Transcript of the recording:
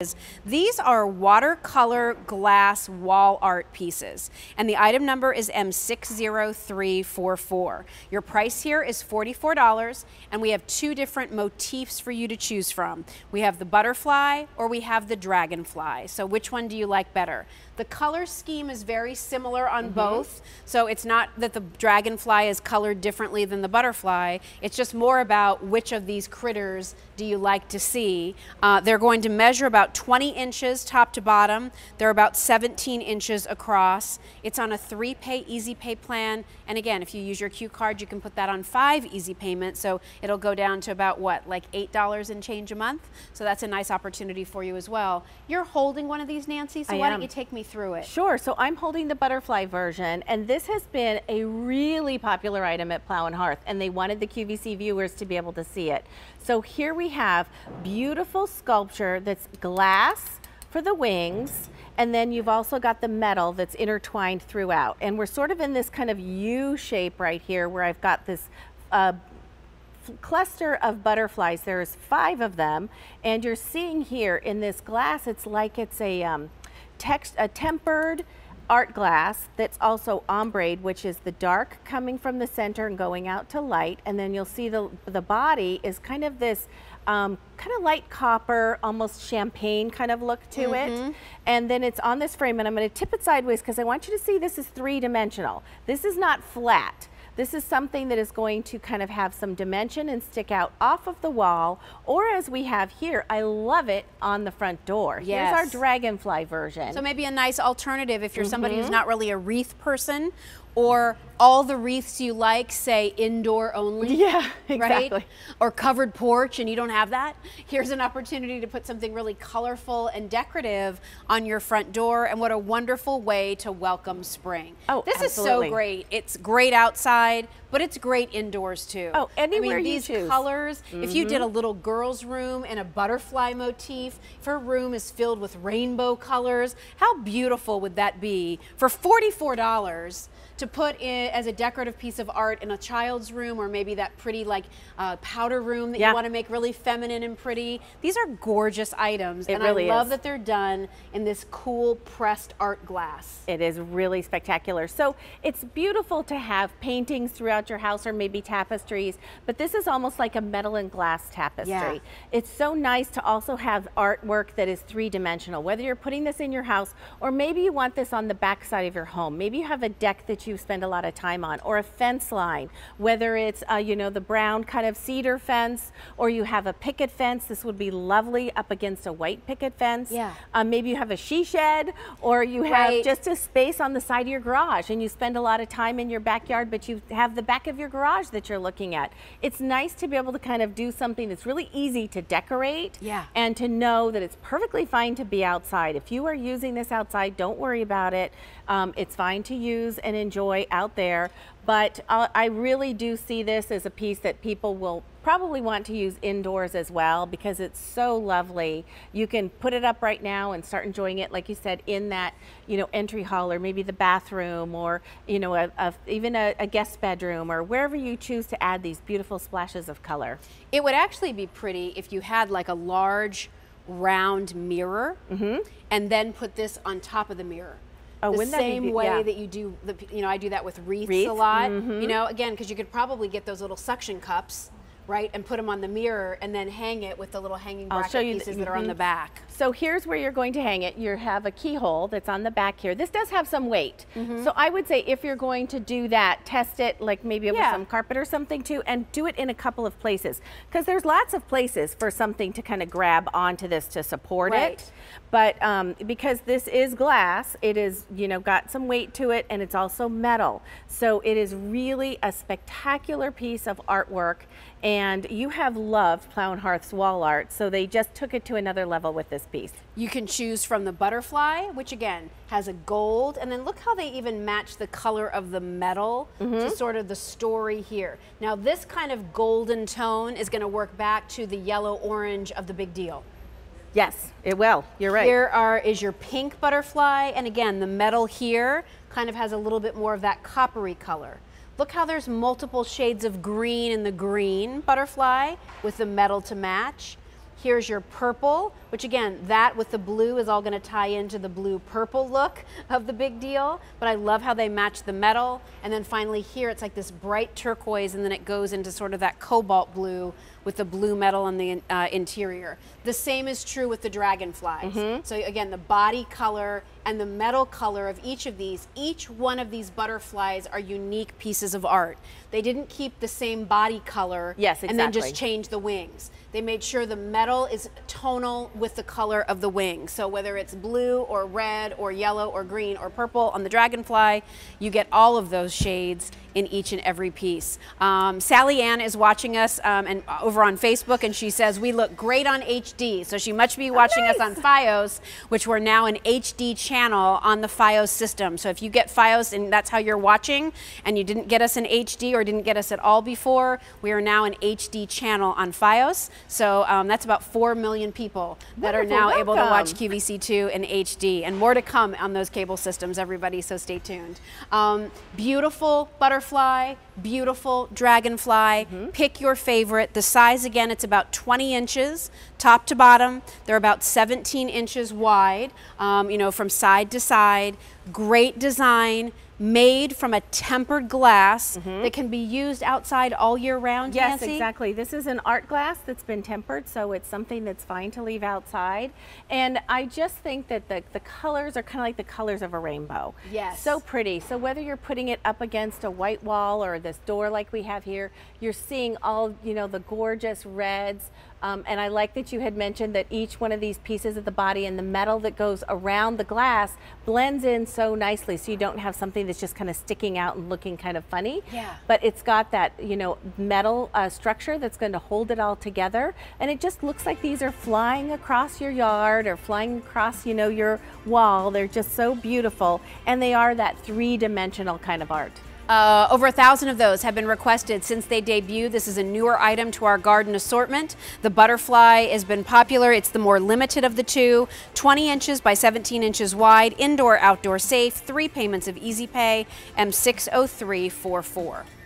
These are watercolor glass wall art pieces, and the item number is M60344. Your price here is $44, and we have two different motifs for you to choose from. We have the butterfly or we have the dragonfly. So which one do you like better? The color scheme is very similar on both, so it's not that the dragonfly is colored differently than the butterfly. It's just more about which of these critters do you like to see. They're going to measure about 20 inches top to bottom. They're about 17 inches across. It's on a 3-pay easy pay plan, and again, if you use your Q card, you can put that on 5 easy payments, so it'll go down to about what, like $8 and change a month. So that's a nice opportunity for you as well. You're holding one of these, Nancy, so why don't you take me through it? Sure. So I'm holding the butterfly version, and this has been a really popular item at Plow and Hearth, and they wanted the QVC viewers to be able to see it. So here we have beautiful sculpture that's glass for the wings, and then you've also got the metal that's intertwined throughout. And we're sort of in this kind of U shape right here where I've got this cluster of butterflies. There's 5 of them, and you're seeing here in this glass, it's like it's a tempered art glass that's also ombre, which is the dark coming from the center and going out to light, and then you'll see the body is kind of this kind of light copper, almost champagne kind of look to it. And then it's on this frame, and I'm going to tip it sideways because I want you to see this is 3-dimensional. This is not flat. This is something that is going to kind of have some dimension and stick out off of the wall, or as we have here, I love it, on the front door. Yes. Here's our dragonfly version. So maybe a nice alternative if you're somebody who's not really a wreath person, or all the wreaths you like say indoor only. Yeah, exactly. Right? Or covered porch and you don't have that. Here's an opportunity to put something really colorful and decorative on your front door, and what a wonderful way to welcome spring. Oh, this absolutely. is so great. It's great outside, but it's great indoors too. Oh, anywhere you these choose. Colors, if you did a little girl's room and a butterfly motif, if her room is filled with rainbow colors, how beautiful would that be for $44 to put in as a decorative piece of art in a child's room, or maybe that pretty like powder room that you want to make really feminine and pretty. These are gorgeous items, and really I love is. that they're done in this cool pressed art glass. It is really spectacular. So it's beautiful to have paintings throughout your house, or maybe tapestries, but this is almost like a metal and glass tapestry. Yeah. It's so nice to also have artwork that is 3-dimensional, whether you're putting this in your house, or maybe you want this on the back side of your home. Maybe you have a deck that you spend a lot of time on, or a fence line, whether it's you know, the brown kind of cedar fence, or you have a picket fence. This would be lovely up against a white picket fence. Yeah. Maybe you have a she shed, or you have just a space on the side of your garage, and you spend a lot of time in your backyard, but you have the back of your garage that you're looking at. It's nice to be able to kind of do something that's really easy to decorate, and to know that it's perfectly fine to be outside. If you are using this outside, don't worry about it. It's fine to use and enjoy out there, but I really do see this as a piece that people will probably want to use indoors as well, because it's so lovely. You can put it up right now and start enjoying it, like you said, in that, you know, entry hall, or maybe the bathroom, or, you know, even a guest bedroom, or wherever you choose to add these beautiful splashes of color. It would actually be pretty if you had like a large round mirror and then put this on top of the mirror. Oh, the same way that you do, you know, I do that with wreaths a lot, you know, again, because you could probably get those little suction cups, right, and put them on the mirror and then hang it with the little hanging bracket pieces that are on the back. So here's where you're going to hang it. You have a keyhole that's on the back here. This does have some weight. So I would say if you're going to do that, test it like maybe over some carpet or something too, and do it in a couple of places, because there's lots of places for something to kind of grab onto this to support it. But because this is glass, it is, you know, got some weight to it, and it's also metal. So it is really a spectacular piece of artwork, and you have loved Plow and Hearth's wall art, so they just took it to another level with this piece. You can choose from the butterfly, which again has a gold, and then look how they even match the color of the metal to sort of the story here. Now this kind of golden tone is going to work back to the yellow orange of the big deal. Yes, it will. You're right. Here is your pink butterfly, and again, the metal here kind of has a little bit more of that coppery color. Look how there's multiple shades of green in the green butterfly with the metal to match. Here's your purple, which again, that with the blue is all going to tie into the blue-purple look of the big deal, but I love how they match the metal. And then finally here, it's like this bright turquoise, and then it goes into sort of that cobalt blue with the blue metal on the interior. The same is true with the dragonflies. So again, the body color and the metal color of each of these, each one of these butterflies are unique pieces of art. They didn't keep the same body color and then just change the wings. They made sure the metal is tonal with the color of the wings. So whether it's blue or red or yellow or green or purple on the dragonfly, you get all of those shades in each and every piece. Sally Ann is watching us and over on Facebook, and she says, we look great on HD. So she must be watching us on Fios, which we're now an HD channel on the Fios system. So if you get Fios and that's how you're watching, and you didn't get us in HD or didn't get us at all before, we are now an HD channel on Fios. So that's about 4 million people that are now able to watch QVC2 in HD, and more to come on those cable systems, everybody, so stay tuned. Beautiful butterfly, beautiful dragonfly. Pick your favorite. The size, again, it's about 20 inches top to bottom. They're about 17 inches wide, you know, from side to side. Great design, made from a tempered glass that can be used outside all year round. Yes, Nancy? exactly. This is an art glass that's been tempered, so it's something that's fine to leave outside. And I just think that the colors are kind of like the colors of a rainbow. Yes. So pretty. So whether you're putting it up against a white wall or this door like we have here, you're seeing all, you know, the gorgeous reds. And I like that you had mentioned that each one of these pieces of the body and the metal that goes around the glass blends in so nicely, so you don't have something that's just kind of sticking out and looking kind of funny. Yeah. But it's got that, you know, metal structure that's going to hold it all together, and it just looks like these are flying across your yard or flying across, you know, your wall. They're just so beautiful, and they are that three-dimensional kind of art. Over 1,000 of those have been requested since they debuted. This is a newer item to our garden assortment. The butterfly has been popular. It's the more limited of the two. 20 inches by 17 inches wide, indoor, outdoor safe, 3 payments of Easy Pay, M60344.